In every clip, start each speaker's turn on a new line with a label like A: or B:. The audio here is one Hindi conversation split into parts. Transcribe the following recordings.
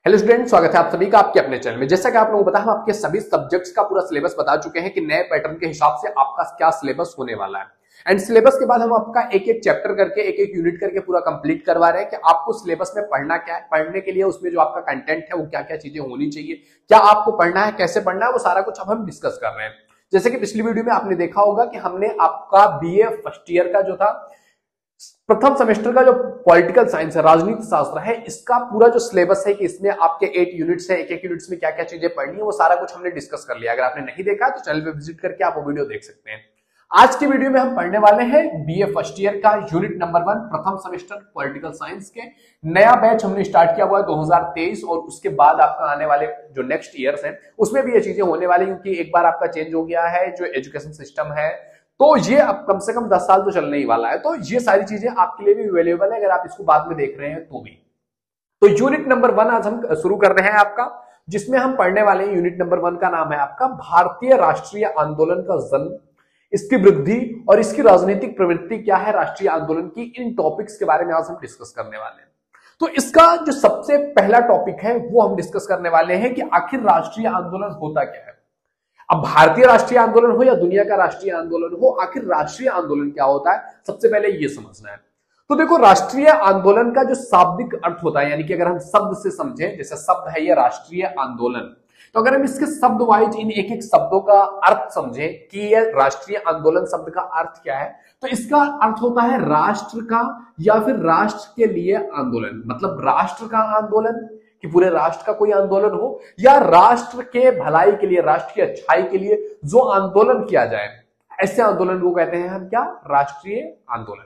A: हेलो स्टूडेंट, स्वागत है आप सभी का आपके अपने चैनल में। जैसा कि आप लोगों को पता है, हम आपके सभी सब्जेक्ट्स का पूरा सिलेबस बता चुके हैं कि नए पैटर्न के हिसाब से आपका क्या सिलेबस होने वाला है। एंड सिलेबस के बाद हम आपका एक एक चैप्टर करके एक एक यूनिट करके पूरा कंप्लीट करवा रहे हैं कि आपको सिलेबस में पढ़ना क्या है, पढ़ने के लिए उसमें जो आपका कंटेंट है वो क्या क्या चीजें होनी चाहिए, क्या आपको पढ़ना है, कैसे पढ़ना है, वो सारा कुछ अब हम डिस्कस कर रहे हैं। जैसे कि पिछली वीडियो में आपने देखा होगा कि हमने आपका बीए फर्स्ट ईयर का जो था प्रथम सेमेस्टर का जो पॉलिटिकल साइंस है, राजनीति शास्त्र है, इसका पूरा जो सिलेबस है कि इसमें आपके 8 यूनिट्स है, एक एक यूनिट्स में क्या क्या चीजें पढ़नी है, वो सारा कुछ हमने डिस्कस कर लिया। अगर आपने नहीं देखा तो चैनल पे विजिट करके आप वो वीडियो देख सकते हैं। आज की वीडियो में हम पढ़ने वाले हैं बीए फर्स्ट ईयर का यूनिट नंबर 1 प्रथम सेमेस्टर पॉलिटिकल साइंस के। नया बैच हमने स्टार्ट किया हुआ है 2023 और उसके बाद आपका आने वाले जो नेक्स्ट ईयर्स हैं उसमें भी ये चीजें होने वाली, क्योंकि एक बार आपका चेंज हो गया है जो एजुकेशन सिस्टम है, तो ये अब कम से कम 10 साल तो चलने ही वाला है। तो ये सारी चीजें आपके लिए भी अवेलेबल है अगर आप इसको बाद में देख रहे हैं तो भी। तो यूनिट नंबर 1 आज हम शुरू कर रहे हैं आपका, जिसमें हम पढ़ने वाले हैं। यूनिट नंबर 1 का नाम है आपका भारतीय राष्ट्रीय आंदोलन का जन्म, इसकी वृद्धि और इसकी राजनीतिक प्रवृत्ति क्या है, राष्ट्रीय आंदोलन की। इन टॉपिक्स के बारे में आज हम डिस्कस करने वाले हैं। तो इसका जो सबसे पहला टॉपिक है वो हम डिस्कस करने वाले हैं कि आखिर राष्ट्रीय आंदोलन होता क्या है। अब भारतीय राष्ट्रीय आंदोलन हो या दुनिया का राष्ट्रीय आंदोलन हो, आखिर राष्ट्रीय आंदोलन क्या होता है, सबसे पहले यह समझना है। तो देखो, राष्ट्रीय आंदोलन का जो शाब्दिक अर्थ होता है, यानी कि अगर हम शब्द से समझें, जैसे शब्द है ये राष्ट्रीय आंदोलन, तो अगर हम इसके शब्द वाइज इन एक एक शब्दों का अर्थ समझें कि यह राष्ट्रीय आंदोलन शब्द का अर्थ क्या है, तो इसका अर्थ होता है राष्ट्र का या फिर राष्ट्र के लिए आंदोलन। मतलब राष्ट्र का आंदोलन कि पूरे राष्ट्र का कोई आंदोलन हो, या राष्ट्र के भलाई के लिए, राष्ट्र की अच्छाई के लिए जो आंदोलन किया जाए, ऐसे आंदोलन को कहते हैं हम क्या, राष्ट्रीय आंदोलन।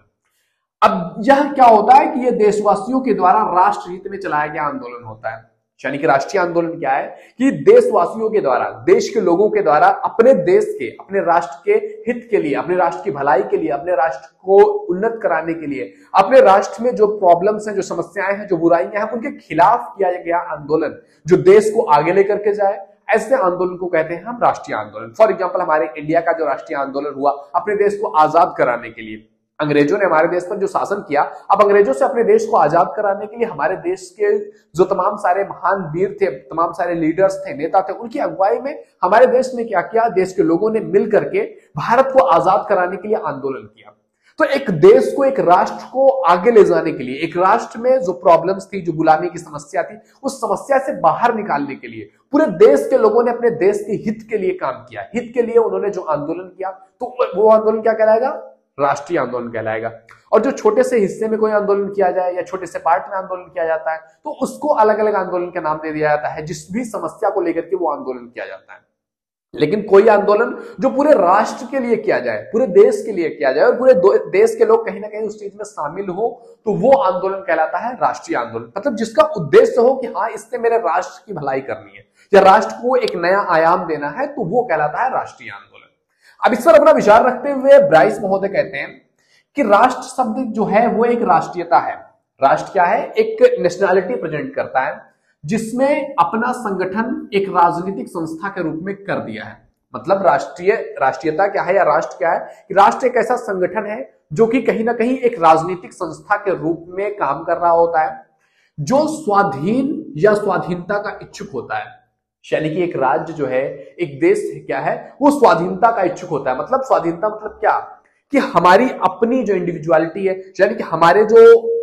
A: अब यह क्या होता है कि यह देशवासियों के द्वारा राष्ट्र हित में चलाया गया आंदोलन होता है। यानी कि राष्ट्रीय आंदोलन क्या है कि देशवासियों के द्वारा, देश के लोगों के द्वारा अपने देश के, अपने राष्ट्र के हित के लिए, अपने राष्ट्र की भलाई के लिए, अपने राष्ट्र को उन्नत कराने के लिए, अपने राष्ट्र में जो प्रॉब्लम्स हैं, जो समस्याएं हैं, जो बुराइयां हैं, उनके खिलाफ किया गया आंदोलन जो देश को आगे लेकर के जाए, ऐसे आंदोलन को कहते हैं हम राष्ट्रीय आंदोलन। फॉर एग्जाम्पल, हमारे इंडिया का जो राष्ट्रीय आंदोलन हुआ अपने देश को आजाद कराने के लिए, अंग्रेजों ने हमारे देश पर जो शासन किया, अब अंग्रेजों से अपने देश को आजाद कराने के लिए हमारे देश के जो तमाम सारे महान वीर थे, तमाम सारे लीडर्स थे, नेता थे, उनकी अगुवाई में हमारे देश ने क्या किया, देश के लोगों ने मिल करके भारत को आजाद कराने के लिए आंदोलन किया। तो एक देश को, एक राष्ट्र को आगे ले जाने के लिए, एक राष्ट्र में जो प्रॉब्लम्स थी, जो गुलामी की समस्या थी, उस समस्या से बाहर निकालने के लिए पूरे देश के लोगों ने अपने देश के हित के लिए काम किया। हित के लिए उन्होंने जो आंदोलन किया, तो वो आंदोलन क्या कहलाएगा, राष्ट्रीय आंदोलन कहलाएगा। और जो छोटे से हिस्से में कोई आंदोलन किया जाए या छोटे से पार्ट में आंदोलन किया जाता है, तो उसको अलग अलग आंदोलन का नाम दे दिया जाता है, जिस भी समस्या को लेकर के वो आंदोलन किया जाता है। लेकिन कोई आंदोलन जो पूरे राष्ट्र के लिए किया जाए, पूरे देश के लिए किया जाए और पूरे देश के लोग कहीं ना कहीं उस चीज में शामिल हो, तो वो आंदोलन कहलाता है राष्ट्रीय आंदोलन। मतलब जिसका उद्देश्य हो कि हाँ, इससे मेरे राष्ट्र की भलाई करनी है या राष्ट्र को एक नया आयाम देना है, तो वो कहलाता है राष्ट्रीय आंदोलन। अब इस पर अपना विचार रखते हुए ब्राइस महोदय कहते हैं कि राष्ट्र शब्द जो है वो एक राष्ट्रीयता है। राष्ट्र क्या है, एक नेशनैलिटी प्रेजेंट करता है, जिसमें अपना संगठन एक राजनीतिक संस्था के रूप में कर दिया है। मतलब राष्ट्रीयता क्या है या राष्ट्र क्या है कि राष्ट्र एक ऐसा संगठन है जो कि कहीं ना कहीं एक राजनीतिक संस्था के रूप में काम कर रहा होता है, जो स्वाधीन या स्वाधीनता का इच्छुक होता है। यानी कि एक राज्य जो है, एक देश क्या है, वो स्वाधीनता का इच्छुक होता है। मतलब स्वाधीनता मतलब क्या कि हमारी अपनी जो इंडिविजुअलिटी है, यानी कि हमारे जो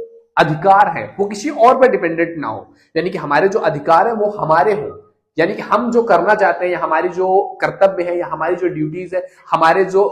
A: अधिकार है वो किसी और पर डिपेंडेंट ना हो, यानी कि हमारे जो अधिकार है वो हमारे हो, यानी कि हम जो करना चाहते हैं या हमारी जो कर्तव्य है या हमारी जो ड्यूटीज है, हमारे जो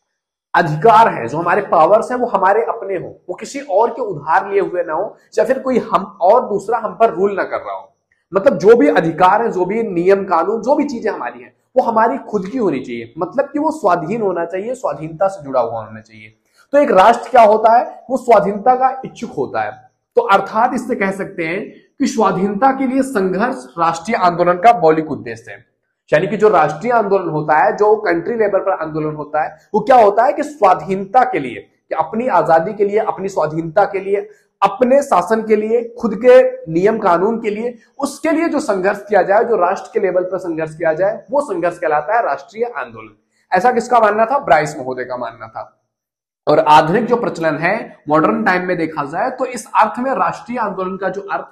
A: अधिकार है, जो हमारे पावर्स हैं, वो हमारे अपने हो, वो किसी और के उधार लिए हुए ना हो, या फिर कोई हम और दूसरा हम पर रूल ना कर रहा हो। मतलब जो भी अधिकार है, जो भी नियम कानून, जो भी चीजें हमारी हैं, वो हमारी खुद की होनी चाहिए। मतलब कि वो स्वाधीन होना चाहिए, स्वाधीनता से जुड़ा हुआ होना चाहिए। तो एक राष्ट्र क्या होता है, वो स्वाधीनता का इच्छुक होता है। तो अर्थात इससे कह सकते हैं कि स्वाधीनता के लिए संघर्ष राष्ट्रीय आंदोलन का मौलिक उद्देश्य है। यानी कि जो राष्ट्रीय आंदोलन होता है, जो कंट्री लेवल पर आंदोलन होता है, वो क्या होता है कि स्वाधीनता के लिए, कि अपनी आजादी के लिए, अपनी स्वाधीनता के लिए, अपने शासन के लिए, खुद के नियम कानून के लिए, उसके लिए जो संघर्ष किया जाए, जो राष्ट्र के लेवल पर संघर्ष किया जाए, वो संघर्ष कहलाता है राष्ट्रीय आंदोलन। ऐसा किसका मानना था, ब्राइस महोदय का मानना था। और आधुनिक जो प्रचलन है, मॉडर्न टाइम में देखा जाए, तो इस अर्थ में राष्ट्रीय आंदोलन का जो अर्थ है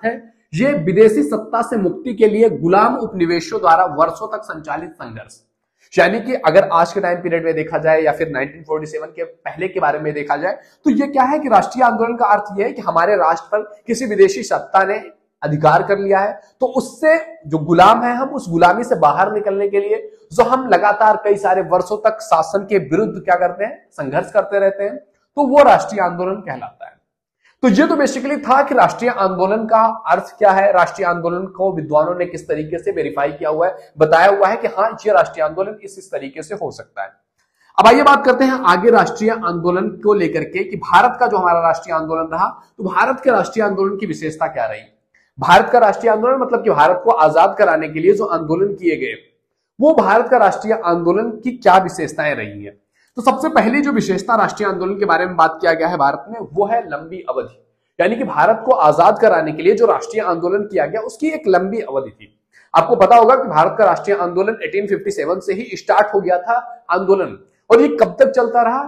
A: ये विदेशी सत्ता से मुक्ति के लिए गुलाम उपनिवेशों द्वारा वर्षों तक संचालित संघर्ष। यानी कि अगर आज के टाइम पीरियड में देखा जाए या फिर 1947 के पहले के बारे में देखा जाए तो ये क्या है कि राष्ट्रीय आंदोलन का अर्थ यह है कि हमारे राष्ट्र पर किसी विदेशी सत्ता ने अधिकार कर लिया है, तो उससे जो गुलाम है हम उस गुलामी से बाहर निकलने के लिए जो हम लगातार कई सारे वर्षों तक शासन के विरुद्ध क्या करते हैं, संघर्ष करते रहते हैं, तो वो राष्ट्रीय आंदोलन कहलाता है। तो ये तो बेसिकली था कि राष्ट्रीय आंदोलन का अर्थ क्या है, राष्ट्रीय आंदोलन को विद्वानों ने किस तरीके से वेरीफाई किया हुआ है, बताया हुआ है कि हाँ ये राष्ट्रीय आंदोलन इस तरीके से हो सकता है। अब आइए बात करते हैं आगे राष्ट्रीय आंदोलन को लेकर के कि भारत का जो हमारा राष्ट्रीय आंदोलन रहा, तो भारत के राष्ट्रीय आंदोलन की विशेषता क्या रही। भारत का राष्ट्रीय आंदोलन मतलब कि भारत को आजाद कराने के लिए जो आंदोलन किए गए, वो भारत का राष्ट्रीय आंदोलन की क्या विशेषताएं रही है। तो सबसे पहली जो विशेषता राष्ट्रीय आंदोलन के बारे में बात किया गया है भारत में, वो है लंबी अवधि। यानी कि भारत को आजाद कराने के लिए जो राष्ट्रीय आंदोलन किया गया उसकी एक लंबी अवधि थी। आपको पता होगा कि भारत का राष्ट्रीय आंदोलन 1857 से ही स्टार्ट हो गया था आंदोलन, और ये कब तक चलता रहा,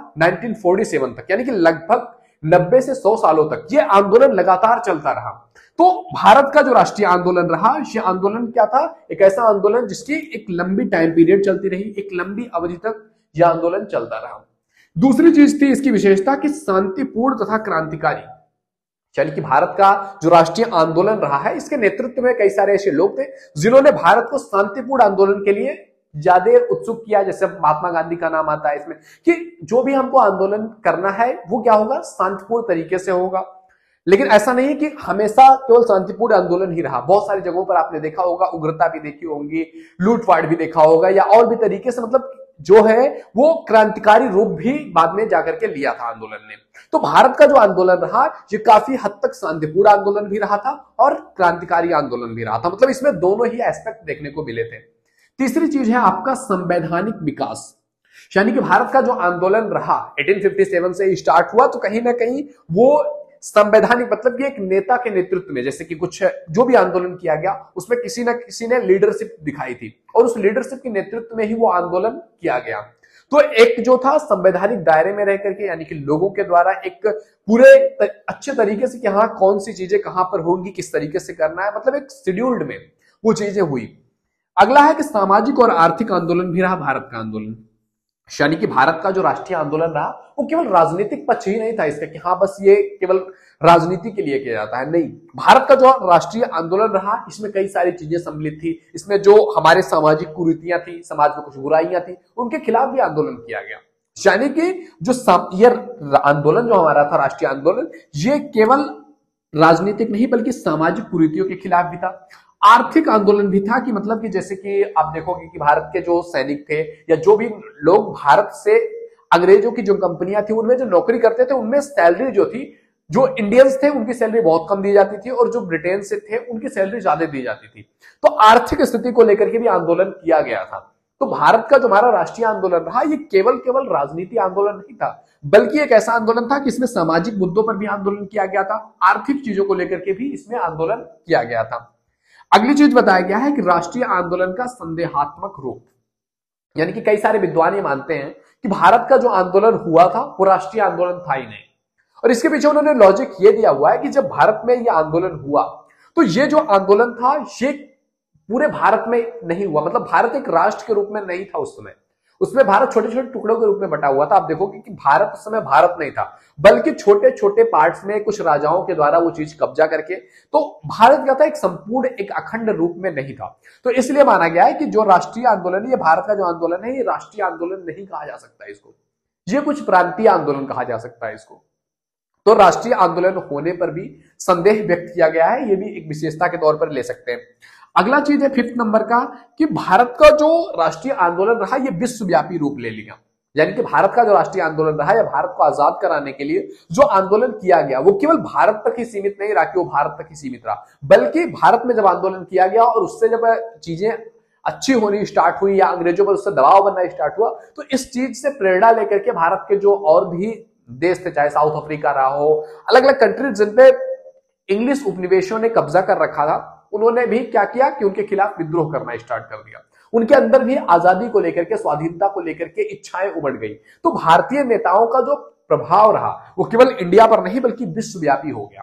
A: 1947 तक, यानी कि लगभग 90 से 100 सालों तक ये आंदोलन लगातार चलता रहा। तो भारत का जो राष्ट्रीय आंदोलन रहा, ये आंदोलन क्या था, एक ऐसा आंदोलन जिसकी एक लंबी टाइम पीरियड चलती रही, एक लंबी अवधि तक यह आंदोलन चलता रहा। दूसरी चीज थी इसकी विशेषता कि शांतिपूर्ण तथा क्रांतिकारी। यानी कि भारत का जो राष्ट्रीय आंदोलन रहा है, इसके नेतृत्व में कई सारे ऐसे लोग थे जिन्होंने भारत को शांतिपूर्ण आंदोलन के लिए ज्यादा उत्सुक किया। जैसे महात्मा गांधी का नाम आता है इसमें कि जो भी हमको आंदोलन करना है वो क्या होगा, शांतिपूर्ण तरीके से होगा। लेकिन ऐसा नहीं है कि हमेशा केवल शांतिपूर्ण आंदोलन ही रहा, बहुत सारी जगहों पर आपने देखा होगा उग्रता भी देखी होगी, लूटपाट भी देखा होगा, या और भी तरीके से मतलब जो है वो क्रांतिकारी रूप भी बाद में जाकर के लिया था आंदोलन ने। तो भारत का जो आंदोलन रहा ये काफी हद तक शांतिपूर्ण आंदोलन भी रहा था और क्रांतिकारी आंदोलन भी रहा था, मतलब इसमें दोनों ही एस्पेक्ट देखने को मिले थे। तीसरी चीज है आपका संवैधानिक विकास। यानी कि भारत का जो आंदोलन रहा 1857 से स्टार्ट हुआ, तो कहीं ना कहीं वो संवैधानिक मतलब ये एक नेता के नेतृत्व में, जैसे कि कुछ जो भी आंदोलन किया गया उसमें किसी न किसी ने लीडरशिप दिखाई थी और उस लीडरशिप के नेतृत्व में ही वो आंदोलन किया गया। तो एक जो था संवैधानिक दायरे में रह करके, यानी कि लोगों के द्वारा एक पूरे अच्छे तरीके से कि हाँ कौन सी चीजें कहां पर होंगी, किस तरीके से करना है, मतलब एक शेड्यूल्ड में वो चीजें हुई। अगला है कि सामाजिक और आर्थिक आंदोलन भी रहा भारत का आंदोलन। यानी कि भारत का जो राष्ट्रीय आंदोलन रहा वो केवल राजनीतिक पक्ष ही नहीं था इसका कि हाँ बस ये केवल राजनीति के लिए किया जाता है, नहीं। भारत का जो राष्ट्रीय आंदोलन रहा इसमें कई सारी चीजें सम्मिलित थी। इसमें जो हमारे सामाजिक कुरीतियां थी, समाज में कुछ बुराइयां थी, उनके खिलाफ भी आंदोलन किया गया। यानी कि जो ये आंदोलन जो हमारा था राष्ट्रीय आंदोलन, ये केवल राजनीतिक नहीं बल्कि सामाजिक कुरीतियों के खिलाफ भी था। आर्थिक आंदोलन भी था कि मतलब कि जैसे कि आप देखोगे कि भारत के जो सैनिक थे या जो भी लोग भारत से अंग्रेजों की जो कंपनियां थी उनमें जो नौकरी करते थे, उनमें सैलरी जो थी, जो इंडियंस थे उनकी सैलरी बहुत कम दी जाती थी और जो ब्रिटेन से थे उनकी सैलरी ज्यादा दी जाती थी। तो आर्थिक स्थिति को लेकर के भी आंदोलन किया गया था। तो भारत का जो हमारा राष्ट्रीय आंदोलन रहा ये केवल राजनीति आंदोलन नहीं था, बल्कि एक ऐसा आंदोलन था कि इसमें सामाजिक मुद्दों पर भी आंदोलन किया गया था, आर्थिक चीजों को लेकर के भी इसमें आंदोलन किया गया था। अगली चीज बताया गया है कि राष्ट्रीय आंदोलन का संदेहात्मक रूप। यानी कि कई सारे विद्वान ये मानते हैं कि भारत का जो आंदोलन हुआ था वो राष्ट्रीय आंदोलन था ही नहीं, और इसके पीछे उन्होंने लॉजिक ये दिया हुआ है कि जब भारत में ये आंदोलन हुआ तो ये जो आंदोलन था ये पूरे भारत में नहीं हुआ, मतलब भारत एक राष्ट्र के रूप में नहीं था उस समय, उसमें भारत छोटे छोटे टुकड़ों के रूप में बटा हुआ था। आप देखोगे कि भारत उस समय भारत नहीं था, बल्कि छोटे छोटे पार्ट्स में कुछ राजाओं के द्वारा वो चीज कब्जा करके, तो भारत क्या था एक संपूर्ण एक अखंड रूप में नहीं था। तो इसलिए माना गया है कि जो राष्ट्रीय आंदोलन है, ये भारत का जो आंदोलन है, ये राष्ट्रीय आंदोलन नहीं कहा जा सकता इसको, ये कुछ प्रांतीय आंदोलन कहा जा सकता है इसको। तो राष्ट्रीय आंदोलन होने पर भी संदेह व्यक्त किया गया है, ये भी एक विशेषता के तौर पर ले सकते हैं। अगला चीज है 5th नंबर का कि भारत का जो राष्ट्रीय आंदोलन रहा ये विश्वव्यापी रूप ले लिया। यानी कि भारत का जो राष्ट्रीय आंदोलन रहा या भारत को आजाद कराने के लिए जो आंदोलन किया गया वो केवल भारत तक ही सीमित नहीं रहा कि वो भारत तक ही सीमित रहा, बल्कि भारत में जब आंदोलन किया गया और उससे जब चीजें अच्छी होनी स्टार्ट हुई या अंग्रेजों पर उससे दबाव बनना स्टार्ट हुआ, तो इस चीज से प्रेरणा लेकर के भारत के जो और भी देश थे, चाहे साउथ अफ्रीका रहा हो, अलग अलग कंट्रीज जिनपे इंग्लिश उपनिवेशों ने कब्जा कर रखा था, उन्होंने भी क्या किया कि उनके खिलाफ विद्रोह करना स्टार्ट कर दिया। उनके अंदर भी आजादी को लेकर के, स्वाधीनता को लेकर के इच्छाएं उमड़ गई। तो भारतीय नेताओं का जो प्रभाव रहा वो केवल इंडिया पर नहीं बल्कि विश्वव्यापी हो गया।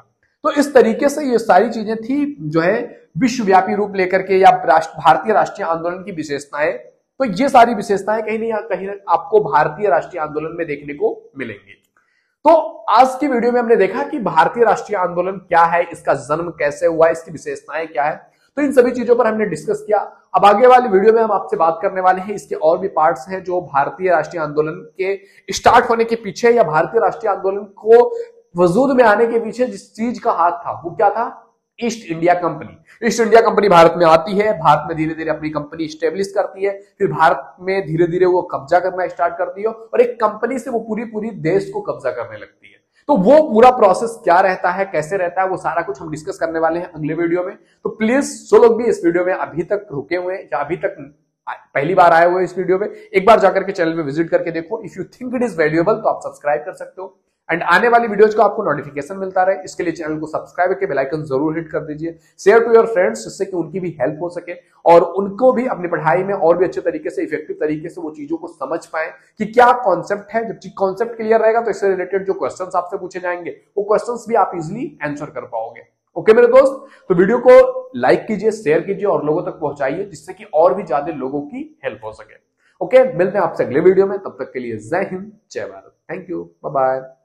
A: तो इस तरीके से ये सारी चीजें थी जो है विश्वव्यापी रूप लेकर के या भारतीय राष्ट्रीय आंदोलन की विशेषताएं। तो ये सारी विशेषताएं कहीं ना आपको भारतीय राष्ट्रीय आंदोलन में देखने को मिलेंगी। तो आज की वीडियो में हमने देखा कि भारतीय राष्ट्रीय आंदोलन क्या है, इसका जन्म कैसे हुआ, इसकी विशेषताएं क्या है, तो इन सभी चीजों पर हमने डिस्कस किया। अब आगे वाली वीडियो में हम आपसे बात करने वाले हैं इसके और भी पार्ट्स हैं जो भारतीय राष्ट्रीय आंदोलन के स्टार्ट होने के पीछे या भारतीय राष्ट्रीय आंदोलन को वजूद में आने के पीछे जिस चीज का हाथ था वो क्या था, East India Company. East India Company Bharat में आती है, भारत में धीरे धीरे अपनी कंपनी स्टेब्लिश करती है, फिर भारत में धीरे धीरे वो कब्जा करना स्टार्ट करती है और एक कंपनी से वो पूरी देश को कब्जा करने लगती है। तो वो पूरा प्रोसेस क्या रहता है, कैसे रहता है, वो सारा कुछ हम डिस्कस करने वाले हैं अगले वीडियो में। तो प्लीज जो लोग भी इस वीडियो में अभी तक रुके हुए या अभी तक पहली बार आए हुए इस वीडियो में, एक बार जाकर के चैनल पे विजिट करके देखो। If you think it is valuable तो आप सब्सक्राइब कर सकते हो एंड आने वाली वीडियोज को आपको नोटिफिकेशन मिलता रहे, इसके लिए चैनल को सब्सक्राइब करके बेल आइकन जरूर हिट कर दीजिए। शेयर टू योर फ्रेंड्स जिससे कि उनकी भी हेल्प हो सके और उनको भी अपनी पढ़ाई में और भी अच्छे तरीके से इफेक्टिव तरीके से वो चीजों को समझ पाए कि क्या कॉन्सेप्ट है। जब कॉन्सेप्ट क्लियर रहेगा तो इससे रिलेटेड जो क्वेश्चंस आपसे पूछे जाएंगे वो क्वेश्चंस भी आप इजिली आंसर कर पाओगे। ओके मेरे दोस्त, तो वीडियो को लाइक कीजिए, शेयर कीजिए और लोगों तक पहुंचाइए जिससे कि और भी ज्यादा लोगों की हेल्प हो सके। ओके, मिलते हैं आपसे अगले वीडियो में, तब तक के लिए जय हिंद जय Bharat, thank you, bye bye.